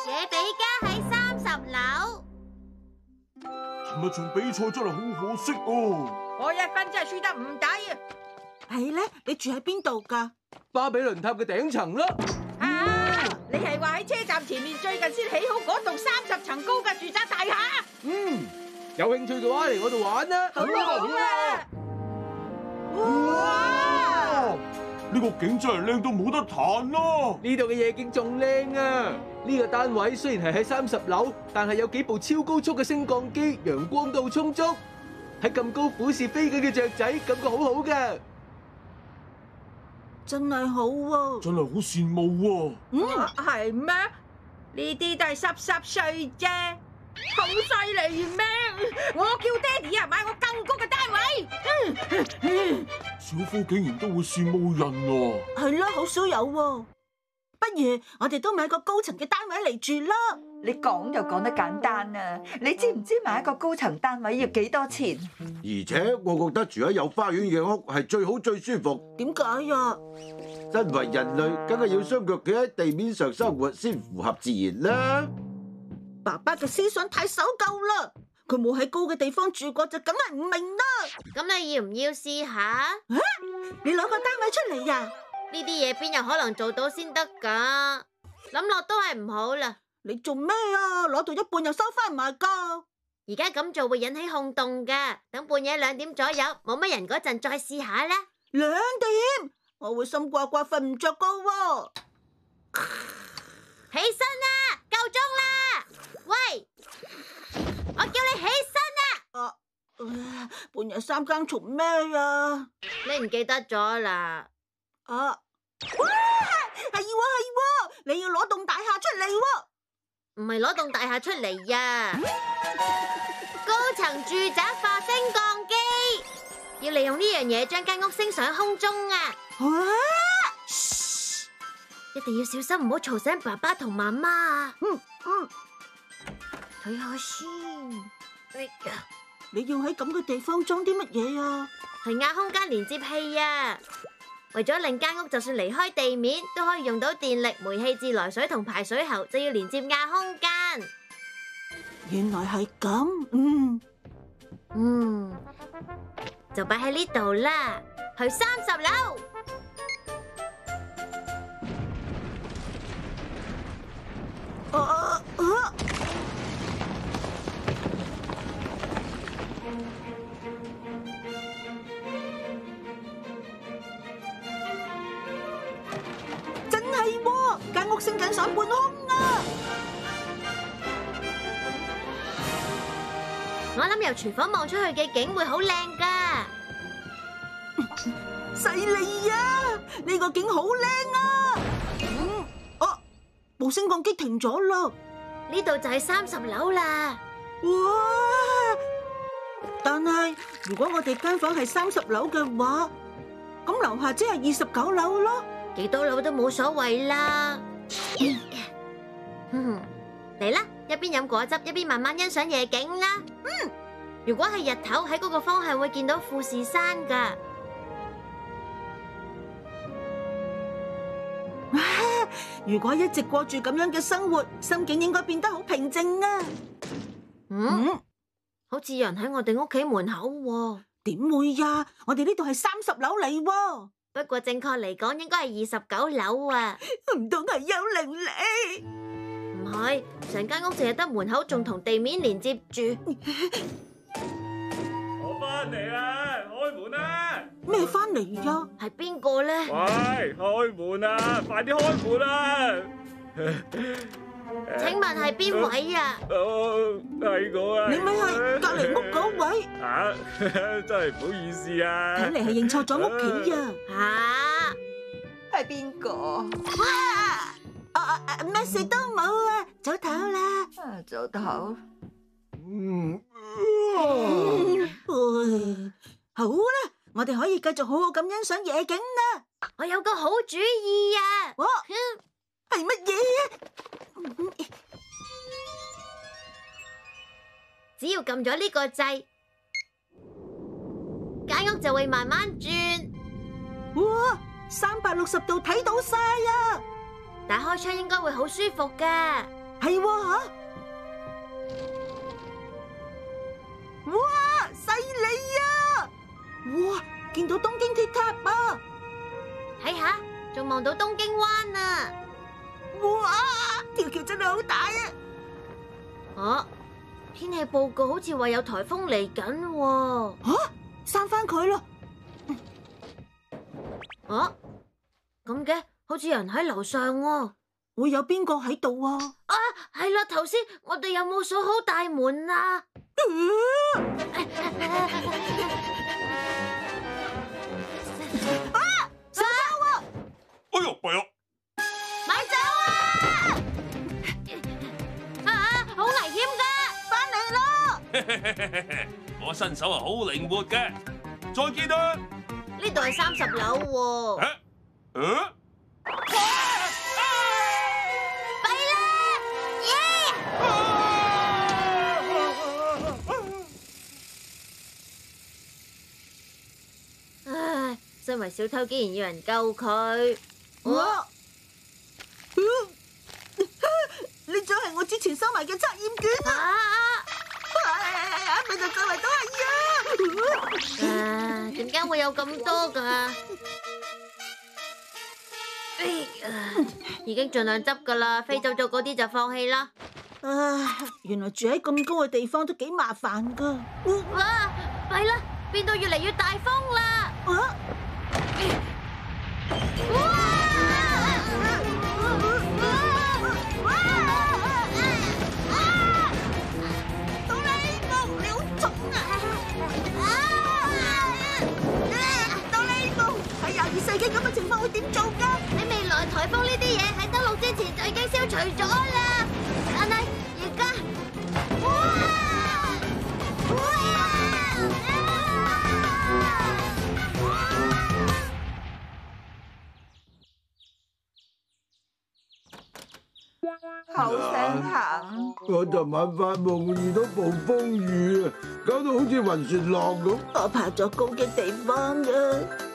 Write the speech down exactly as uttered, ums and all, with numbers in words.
野比家喺三十樓。 尋日場比賽真係好可惜哦。 我一分真係輸得唔抵啊！ 係咧，你住喺邊度㗎？ 巴比倫塔嘅頂層啦。 啊！你係話喺車站前面最近先起好嗰棟三十層高嘅住宅大廈？ 嗯，有興趣嘅話嚟我度玩啦。 好啊好啊！ 哇！呢個景真係靚到冇得彈咯！ 呢度嘅夜景仲靚啊！呢個單位雖然係喺三十樓，但係有幾部超高速嘅升降機，陽光都好充足。喺咁高俯視飛緊嘅雀仔，感覺好好㗎。 真係好喎！ 真係好羨慕喎！ 嗯， 係咩？呢啲都係濕濕碎啫，好犀利咩？我叫爹哋啊買我更高嘅單位。 小夫竟然都會羨慕人啊！ 係啦，好少有喎。不如我哋都買個高層嘅單位嚟住啦。 你講就講得簡單啊！你知唔知買一個高層單位要幾多錢？ 而且我覺得住喺有花園嘅屋係最好最舒服。 點解啊？ 身為人類，梗係要雙腳企喺地面上生活先符合自然啦。 爸爸嘅思想太守舊啦，佢冇喺高嘅地方住過，就梗係唔明啦。 咁你要唔要試下？ 你攞個單位出嚟呀？ 呢啲嘢邊有可能做到先得噶？諗落都係唔好啦。 你做咩啊？攞到一半又收翻埋噶？ 而家咁做會引起轟動噶。等半夜兩點左右冇乜人嗰陣再試下啦。 兩點，我會心掛掛瞓唔着噶喎。 起身啦，夠鐘啦！喂，我叫你起身啦！ 啊，呃、半夜三更做咩啊？ 你唔記得咗啦？ 啊，哇，係喎係喎，你要攞棟大廈出嚟喎。 唔係攞棟大廈出嚟呀，高層住宅化升降機，要利用呢樣嘢將間屋升上空中啊！ 哇！ 噓，一定要小心，唔好嘈醒爸爸同媽媽啊！ 嗯嗯， 睇下先。哎呀， 你要喺咁嘅地方裝啲乜嘢啊？ 係壓空間連接器啊！為咗令間屋就算離開地面都可以用到電力、煤氣自來水同排水喉，就要連接壓空間。 原來係咁，嗯嗯，就擺喺呢度啦。去三十樓。 啊啊啊！真係喎，間屋升緊上半空啊！ 我諗由廚房望出去嘅景會好靚噶。 犀利啊！呢個景好靚啊！嗯，哦，部升降機停咗啦。 呢度就係三十樓啦。 哇！但係如果我哋間房係三十樓嘅話，咁樓下即係二十九樓咯。 幾多樓都冇所謂啦。嗯，嚟啦，一邊飲果汁一邊慢慢欣賞夜景啦。嗯，如果係日頭喺嗰個方向會見到富士山噶。 如果一直過住咁樣嘅生活，心境應該變得好平靜啊。 嗯，嗯，好似有人喺我哋屋企門口喎。 點會呀？我哋呢度係三十樓嚟喎。 不過正確嚟講應該係二十九樓啊。 唔通係幽靈嚟？ 唔係，成間屋淨係得門口仲同地面連接住。 我翻嚟啦，開門啦！ 咩翻嚟呀？ 係邊個咧？ 喂，開門啊！快啲開門啦！ 請問係邊位啊？ 哦，係我啊！ 你咪係隔籬屋嗰位？ 啊，真係唔好意思啊！ 睇嚟係認錯咗屋企啊！ 吓， 係邊個？ 哇！啊啊！咩事都冇啊，早唞啦。 啊，早唞。 嗯， 嗯，好啦，我哋可以繼續好好咁欣賞夜景啦。 我有個好主意啊！ 哇，係乜嘢啊？ 只要撳咗呢個掣，間屋就會慢慢轉。 哇，三百六十度睇到晒啊！ 打開窗應該會好舒服噶。 係喎吓！哇，犀利啊！哇，見到東京鐵塔啊！ 睇下，仲望到東京灣啊！ 哇，條橋真係好大啊！ 啊，天氣報告好似話有颱風嚟緊喎。 吓，閂翻佢咯！ 啊，咁嘅，好似有人喺樓上喎。 會有邊個喺度啊？ 啊，係啦，頭先我哋有冇鎖好大門啊？ 啊！小偷啊！ 哎呦，弊啦！ 咪走啊！啊，好危險㗎！ 翻嚟啦！ 我身手係好靈活嘅。再見啦！ 呢度係三十樓喎。 啊？嗯？ 唉，身為小偷竟然要人救佢。 哇！呢張係我之前收埋嘅測驗卷啊！啊！咪就周圍都係啊！ 啊，點解會有咁多㗎？已經盡量執㗎啦，飛走咗嗰啲就放棄啦。 唉，原來住喺咁高嘅地方都幾麻煩㗎。 哇！弊啦，變到越嚟越大風啦！ 啊！到呢度你好重啊！到呢度喺廿二世紀咁嘅情況會點做㗎？ 喺未來颱風呢啲嘢喺登陸之前就已經消除咗啦，但係而家， 好想行。 我昨晚發夢遇到暴風雨啊，搞到好似暈船浪咁。 我爬咗高嘅地方啊！